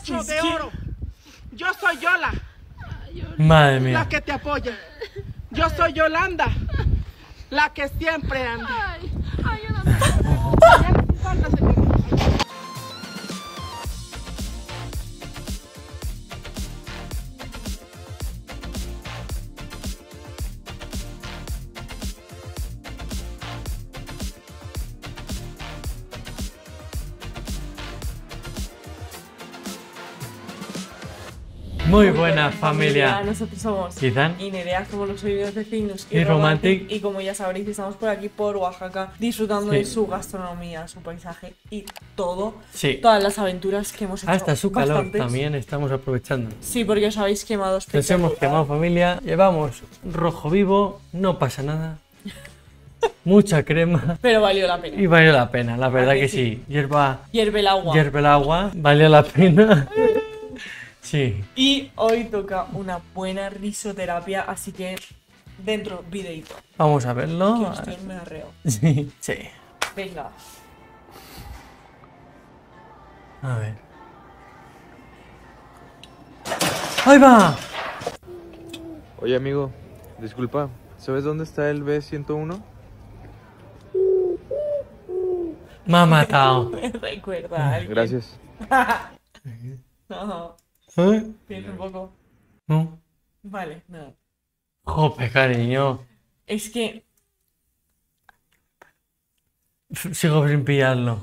broche de oro. Yo soy Yola. Madre mía. La que te apoya. Yo soy Yolanda. La que siempre anda. Ay, yo no. Muy buena familia. Nosotros somos Izan y Nerea, somos los seguidores de Finus y Romantic. Y como ya sabréis, estamos por aquí por Oaxaca disfrutando Sí. de su gastronomía, su paisaje y todo. Sí. Todas las aventuras que hemos hecho. Hasta su calor bastantes. también estamos aprovechando. Sí, porque os habéis quemado Nos hemos espectacular. quemado familia. Llevamos rojo vivo. No pasa nada. Mucha crema. Pero valió la pena. Y valió la pena, la verdad que que sí? sí. Hierve Hierve el agua. el agua. Valió la pena. Sí. Y hoy toca una buena risoterapia, así que dentro videito. Vamos a Que verlo. estoy en mearreo. Sí. Sí. Venga. A ver. ¡Ahí va! Oye amigo, disculpa, ¿sabes dónde está el B101? Me ha matado. Me recuerda a alguien. Gracias. No, ¿Eh? piensa un poco. No. Vale, no. Jope, cariño. Es que Sigo sin pillarlo.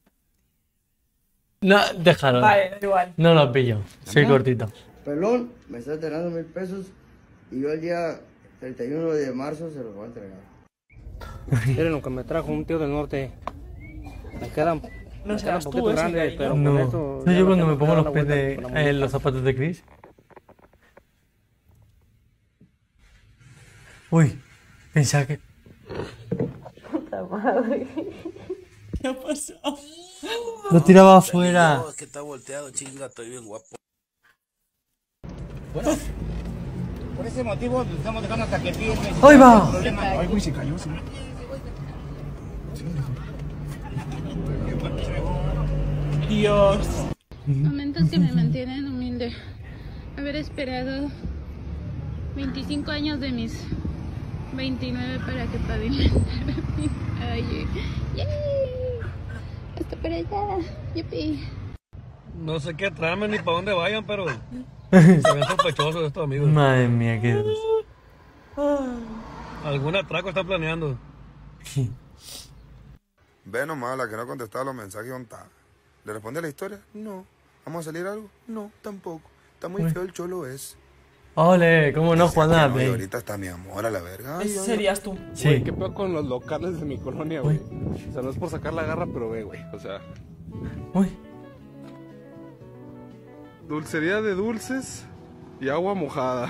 No, déjalo. vale, da igual. No lo pillo. Soy cortito. Pelón me está entregando 1000 pesos y yo el día 31 de marzo se los voy a entregar. Miren lo que me trajo un tío del norte. Me quedan, No me seas quedan un tú poquito ese, grandes, cariño. pero con No. esto. Soy ya yo me cuando me tengo pongo que dar los la pies vuelta de con la muñeca. los zapatos de Chris. Uy, pensaba que. ¿Qué ha pasado? Lo tiraba afuera. No, es que está volteado, chinga, estoy bien guapo. Por ese motivo le estamos dejando hasta que firme. ¡Ahí va! Ay, güey, se cayó, sí. Dios. Momentos que me mantienen humilde. Haber esperado 25 años de mis 29 para que pavimentara mi calle. ¡Yay! Hasta para allá. ¡Yupi! No sé qué trama ni para dónde vayan, pero se ven sospechosos estos amigos. Madre mía, qué. Algún atraco están planeando. Ve nomás, la que no contestaba los mensajes, ¿dónde está? ¿Le responde a la historia? No. ¿Vamos a salir algo? No, tampoco. Está muy feo el cholo ese. Ole, ¿cómo no, Juan No, y David? ahorita está mi amor a la verga. Ay, Ese ay, serías tú. Sí. Güey, ¿qué pedo con los locales de mi colonia, güey? O sea, no es por sacar la garra, pero ve, güey. O sea, Uy. dulcería de dulces y agua mojada.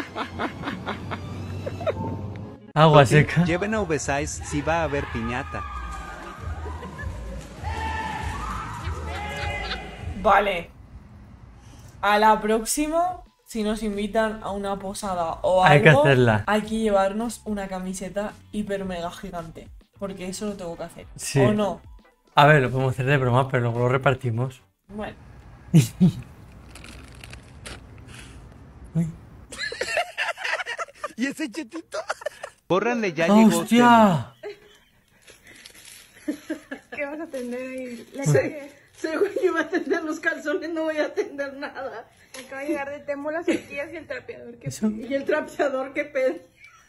Agua seca. Lleven a Ubesize si va a haber piñata. Vale. A la próxima, si nos invitan a una posada o Hay algo, que hacerla. hay que llevarnos una camiseta hiper mega gigante. Porque eso lo tengo que hacer. Sí. ¿O no? A ver, lo podemos hacer de broma, pero luego lo repartimos. Bueno. ¿Y ese chetito? Bórranle, ya llegó. ¡Hostia! ¿Qué vas a atender ahí? Según yo iba a atender los calzones, no voy a atender nada. Acaba de llegar de Temo las sequías y el trapeador que ¿Eso? y el trapeador que pedí.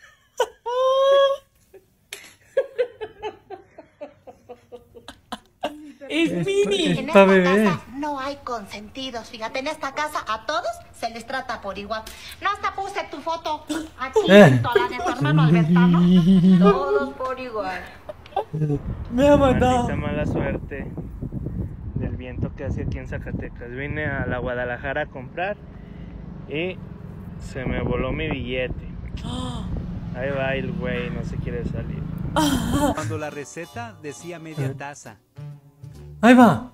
¡Es mini! Es En pa' esta bebé. casa no hay consentidos. Fíjate, en esta casa a todos se les trata por igual. No, hasta puse tu foto aquí, junto a la de tu hermano Albertano. Todos por igual. Me ha matado. Maldita mala suerte del viento que hace aquí en Zacatecas. Vine a la Guadalajara a comprar y se me voló mi billete. Ahí va el güey, no se quiere salir. Cuando la receta decía media taza. ¡Ahí va!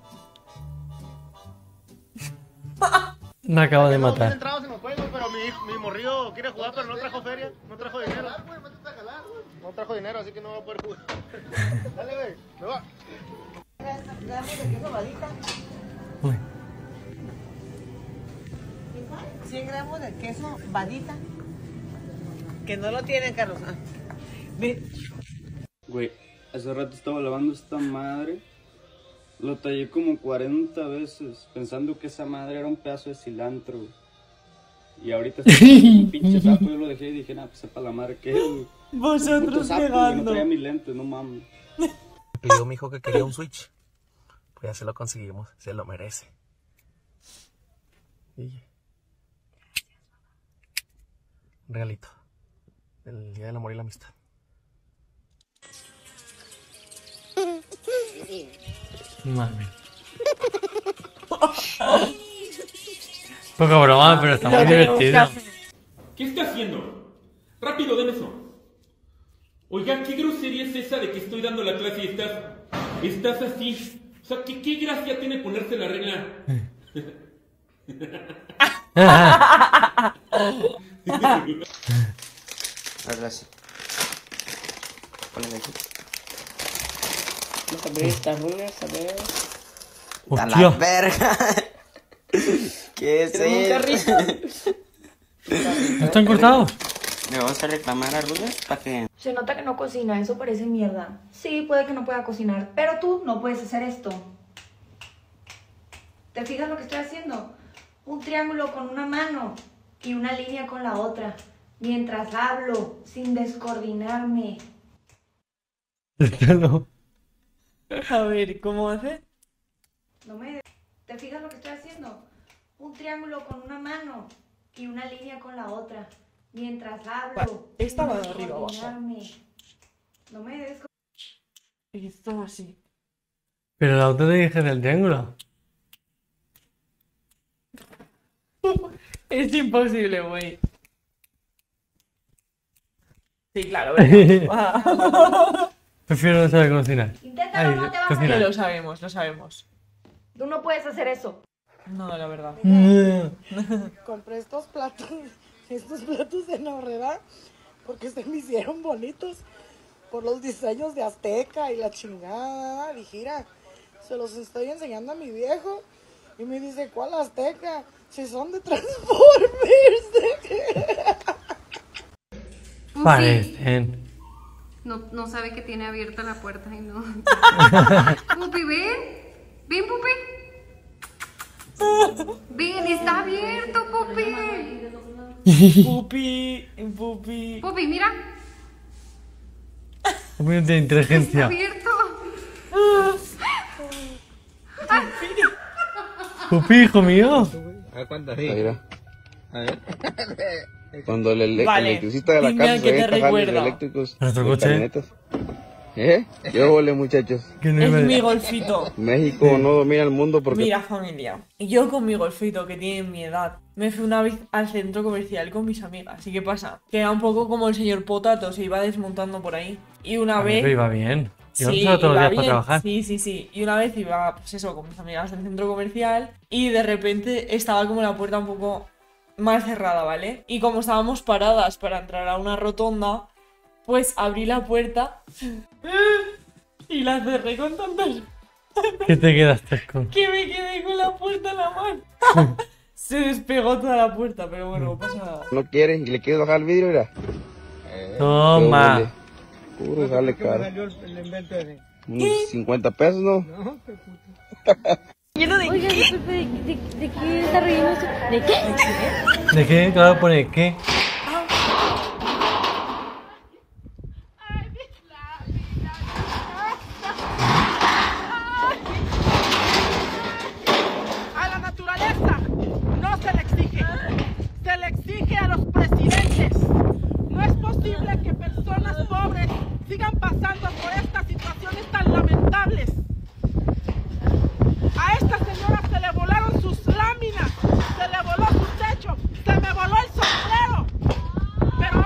Me acabo de matar. entrados en los juegos, pero mi morrillo quiere jugar, pero no trajo feria, no trajo dinero. No trajo dinero, así que no va a poder jugar. Dale, güey, me va. Uy. 100 gramos de queso Vadita. Que no lo tienen, Carlos. Ah. Ve. Güey, hace rato estaba lavando esta madre. Lo tallé como 40 veces, pensando que esa madre era un pedazo de cilantro, güey. Y ahorita estoy un pinche sapo, yo lo dejé y dije, nah, pues sepa la madre que es, güey. Vosotros sapo, pegando. güey, no traía mis lentes, no mames. Pidió mi hijo que quería un Switch. Pues ya se lo conseguimos, se lo merece. Y... un regalito. Del Día del Amor y la Amistad. Mami. Poca broma, pero está muy divertido. ¿Qué está haciendo? Rápido, den eso. Oiga, ¿qué grosería es esa de que estoy dando la clase y estás así? O sea, ¿qué gracia tiene ponerse la regla? Hazla así. Ponle aquí. Vamos a abrir estas runas, a ver. A la verga. ¿Qué es eso? ¿No están cortados? Le vamos a reclamar a Runas para que... Se nota que no cocina, eso parece mierda. Sí, puede que no pueda cocinar, pero tú no puedes hacer esto. ¿Te fijas lo que estoy haciendo? Un triángulo con una mano y una línea con la otra. Mientras hablo, sin descoordinarme. A ver, ¿cómo hace? No me... ¿Te fijas lo que estoy haciendo? Un triángulo con una mano y una línea con la otra. Mientras hablo, Esta va sin de arriba abajo. descoordinarme. No me des... Y esto así. Pero la otra te dije del triángulo. Es imposible, güey. Sí, claro, venga. Prefiero no saber cocinar. Inténtalo, Ay, no te vas a cocinar. ir. Lo sabemos, lo sabemos. Tú no puedes hacer eso. No, la verdad. Compré estos platos en Aurrera porque se me hicieron bonitos por los diseños de Azteca y la chingada. Dije, mira, se los estoy enseñando a mi viejo y me dice, ¿cuál Azteca? Si son de Transformers. Parecen. No sabe que tiene abierta la puerta y no. Pupi, ven. Ven, Pupi. Ven, está abierto, Pupi. Pupi. Pupi, mira. Un minuto de inteligencia. Está abierto. Pupi, hijo mío. A ver cuántas Mira. A ver. Cuando el Vale, electricista de la dime casa que te se jales recuerda. eléctricos ¿Nuestro de coche? camionetas. ¿Qué ole, muchachos? Que no Es iba- mi golfito. México no domina el mundo porque... Mira, familia, yo con mi golfito, que tiene mi edad, me fui una vez al centro comercial con mis amigas. ¿Y qué pasa? Que era un poco como el señor Potato, se iba desmontando por ahí. Y una A mí vez... me iba bien. Yo Sí, no salgo todos los iba días para bien. trabajar. Sí. Y una vez iba, pues eso, con mis amigas al centro comercial y de repente estaba como la puerta un poco más cerrada, ¿vale? Y como estábamos paradas para entrar a una rotonda, pues abrí la puerta y la cerré con tantas... ¿Qué te quedaste con? que me quedé con la puerta en la mano. Se despegó toda la puerta, pero bueno, no pasa nada. No quiere y le quieres bajar el vidrio, mira. Toma. Puro sale caro. Unos 50 pesos, ¿no? ¿Lleno de qué? ¿De qué está relleno esto? ¿De qué? ¿De qué? Claro, pone ¿qué? A la naturaleza no se le exige, se le exige a los presidentes. No es posible que personas pobres sigan pasando por estas situaciones tan lamentables. A esta señora se le volaron sus láminas, se le voló su techo, se me voló el sombrero. Pero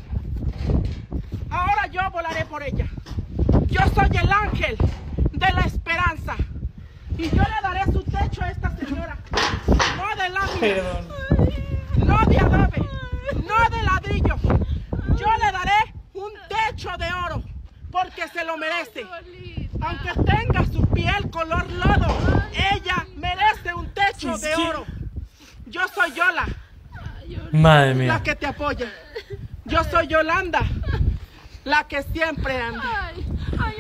ahora yo volaré por ella. Yo soy el ángel de la esperanza. Y yo le daré su techo a esta señora. No de lámina, no de adobe, no de ladrillo. Yo le daré un techo de oro, porque se lo merece. Aunque tenga su piel color lodo, ella merece un techo de oro. Yo soy Yola, Madre mía. la que te apoya. Yo soy Yolanda, la que siempre anda. Ay,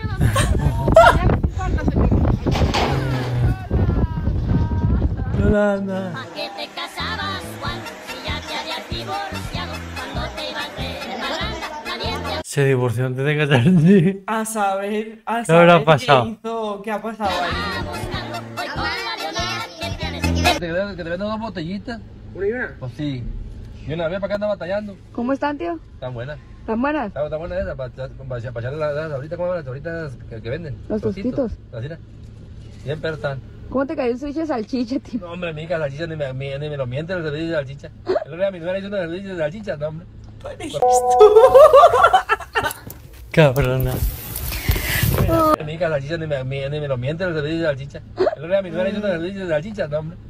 Yolanda. ¿A qué te casabas, Juan? Si ya te habías divorciado cuando te ibas de parranda, nadie te... Se divorció antes de casarse. A saber ¿Qué habrá pasado? ¿Qué ha pasado ahí? Que te venden dos botellitas. ¿Una y una? Pues sí. Y una vez para acá anda batallando. ¿Cómo están, tío? Están buenas. ¿Están buenas? Está buena esa, para echarle las ahorita, ¿cómo las ahoritas que venden? Los tostitos. Así, bien, pero están. ¿Cómo te cayó el switch de salchicha, tío? No, hombre, mica, salchicha ni me lo miente el servicio de salchicha. El otro día mi nuera hizo un servicio de salchicha, no, hombre. Cabrona. Mica, salchicha ni me lo miente el servicio de salchicha. El otro día mi nuera hizo un servicio de salchicha, no, hombre.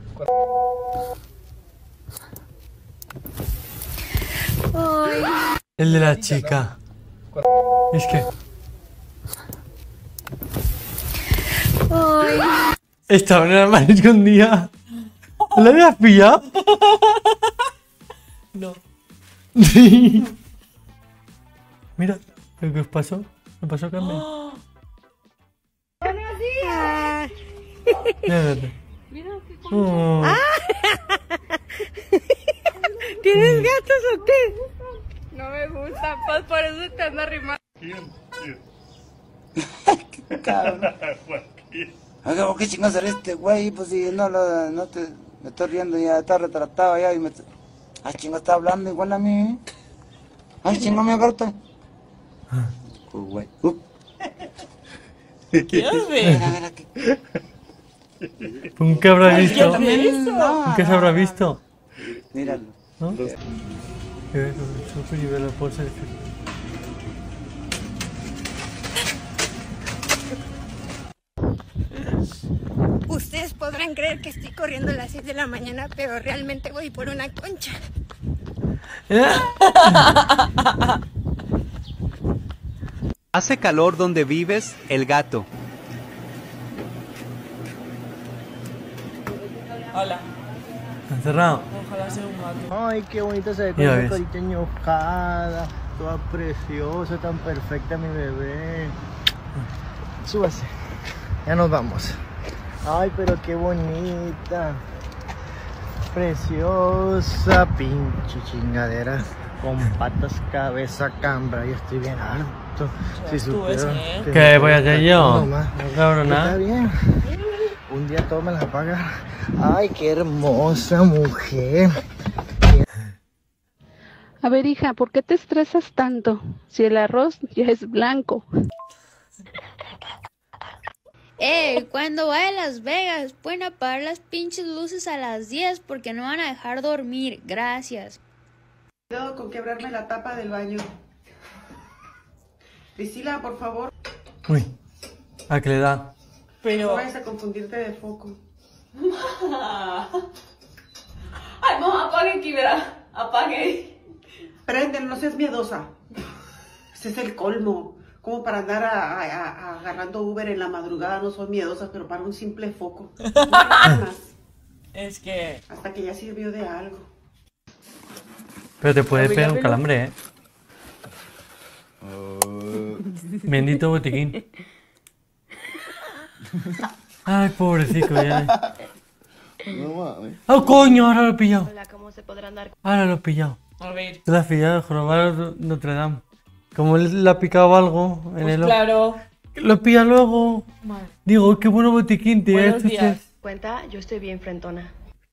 El de la chica. Es que... Estaba en el armario escondida. ¿La habías pillado? No. Sí. Mira lo que os pasó. Me pasó Carmen. ¡Buenos días! Mira, Oh. ¿Tienes gatos o qué? No me gusta, pues por eso te ando arrimando. Oiga, ¿por qué chingados eres este güey? Pues si no me estoy riendo, ya está retratado ya y me... Ay, chingo, está hablando igual a mí. Ay, chingo, me agarra. Güey. ¿Qué hace? ¿Nunca habrá visto? No, ¿Nunca se habrá visto? Míralo. ¿No? Que ve con el súper y ve la bolsa de Ustedes podrán creer que estoy corriendo a las 6 de la mañana, pero realmente voy por una concha. Hace calor donde vives, el gato. Hola. Encerrado. Ojalá sea un gato. Ay, qué bonita se ve con Ya una ves. carita enojada. Toda preciosa, tan perfecta mi bebé. Súbase. Ya nos vamos. Ay, pero qué bonita. Preciosa, pinche chingadera. Con patas, cabeza, cambra. Yo estoy bien harto. Si supieron que ¿Qué me voy a hacer yo? nomás. No, cabrona. Está bien. Un día todo me la paga. Ay, qué hermosa mujer. A ver, hija, ¿por qué te estresas tanto? Si el arroz ya es blanco. Cuando vaya a Las Vegas, pueden apagar las pinches luces a las 10 porque no van a dejar dormir. Gracias. Cuidado con quebrarme la tapa del baño. Priscila, por favor. Uy. ¿A qué le da? No vayas a confundirte de foco. Ay, mamá, apague aquí, ¿verdad? Apague. Prenden, no seas miedosa. Ese es el colmo. Como para andar agarrando Uber en la madrugada, no soy miedosa, pero para un simple foco. No más. Es que... Hasta que ya sirvió de algo. Pero te puede pegar un calambre, Bendito botiquín. Ay, pobrecito, ya. No mames. ¡Oh, coño! Ahora lo he pillado. Hola, ¿cómo se podrán dar? Ahora lo he pillado. A ver. Te lo has pillado, jorobado Notre Dame. Como él le ha picado algo en Pues el ojo. claro. Lo pilla luego. Vale. Digo, qué bueno botiquín, tío. Buenos Esto días. es- Cuenta, yo estoy bien frentona.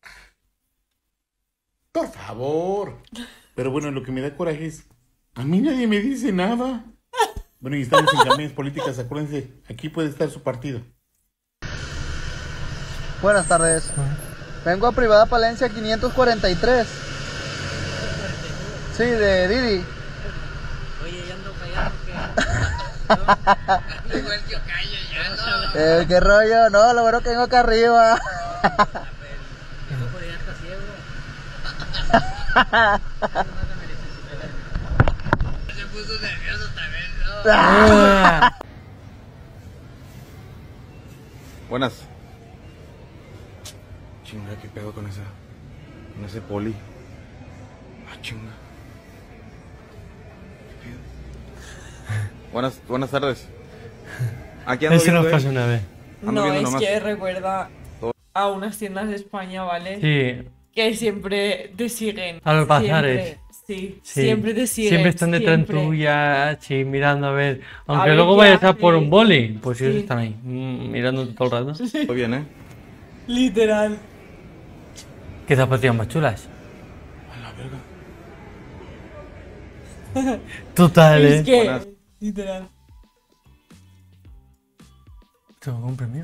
Por favor. Pero bueno, lo que me da coraje es, a mí nadie me dice nada. Bueno, y estamos en campañas políticas, acuérdense, aquí puede estar su partido. Buenas tardes. Vengo a Privada Palencia 543. Sí, de Didi. Oye, ya ando callado que... Igual yo callo ya, ¿no? ¿Qué rollo? No, lo bueno que vengo acá arriba. Tengo por allá hasta ciego. Se puso nervioso también, ¿no? Buenas. Chinga, qué pedo con ese poli. chinga. Buenas tardes. Aquí ando Eso viendo, nos pasó una vez. No, es que recuerda a unas tiendas de España, ¿vale? Sí. Que siempre te siguen. A los bazares. Sí, siempre te siguen. Siempre están detrás tuya, sí, mirando a ver. Aunque ver luego qué vayas a hace. por un boli, pues ellos Sí. están ahí, mirando todo el rato. Todo bien, ¿eh? Literal. ¿Qué zapatillas más chulas? A la verga. Total, Es que, literal. ¿Tengo un premio?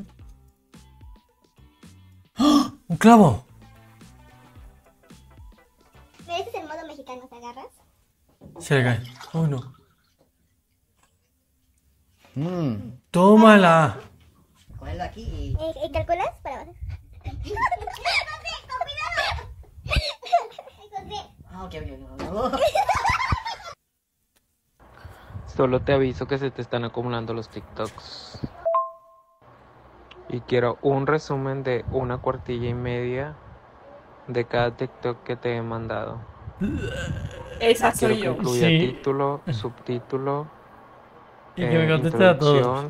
¡Oh! ¡Un clavo! ¿Ese es el modo mexicano? ¿Te agarras? Se le cae. Oh, no. ¡Tómala! Cógelo aquí. ¿Calculas? Para abajo. Solo te aviso que se te están acumulando los TikToks. Y quiero un resumen de 1/4 de cada TikTok que te he mandado. Esa Quiero soy que yo. incluya Sí. título, subtítulo, Y que me conteste a todos. introducción,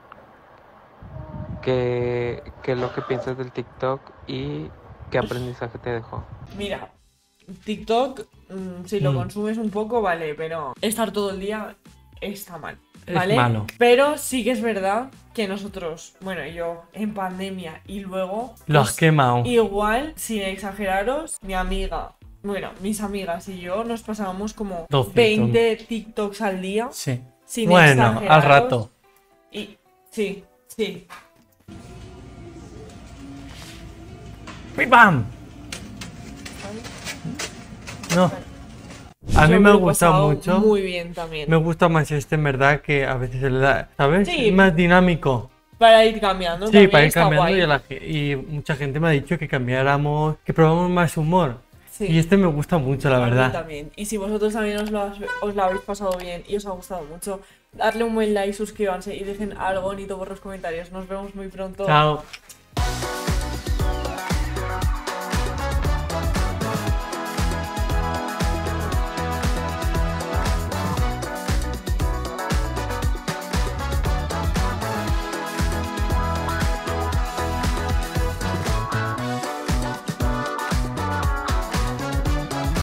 qué es lo que piensas del TikTok y qué aprendizaje te dejó. Mira, TikTok, si lo Mm. consumes un poco, vale, pero estar todo el día está mal, Es ¿vale? malo. Pero sí que es verdad que nosotros, bueno, yo en pandemia y luego... Lo has quemado. Igual, sin exageraros, mi amiga, bueno, mis amigas y yo nos pasábamos como 12, 20 TikToks al día. Sí. Sin Bueno, al exageraros. rato. Y sí, sí. ¡Pim, pam! No. A mí Yo me ha lo he gustado pasado mucho. muy bien también. Me gusta más este, en verdad, que a veces le da, ¿sabes? Sí. Es más dinámico. Para ir cambiando. Sí, también para ir está cambiando guay. y mucha gente me ha dicho que cambiáramos, que probamos más humor. Sí. Y este me gusta mucho, la A mí verdad. también. Y si vosotros también os lo habéis pasado bien y os ha gustado mucho, darle un buen like, suscríbanse y dejen algo bonito por los comentarios. Nos vemos muy pronto. Chao.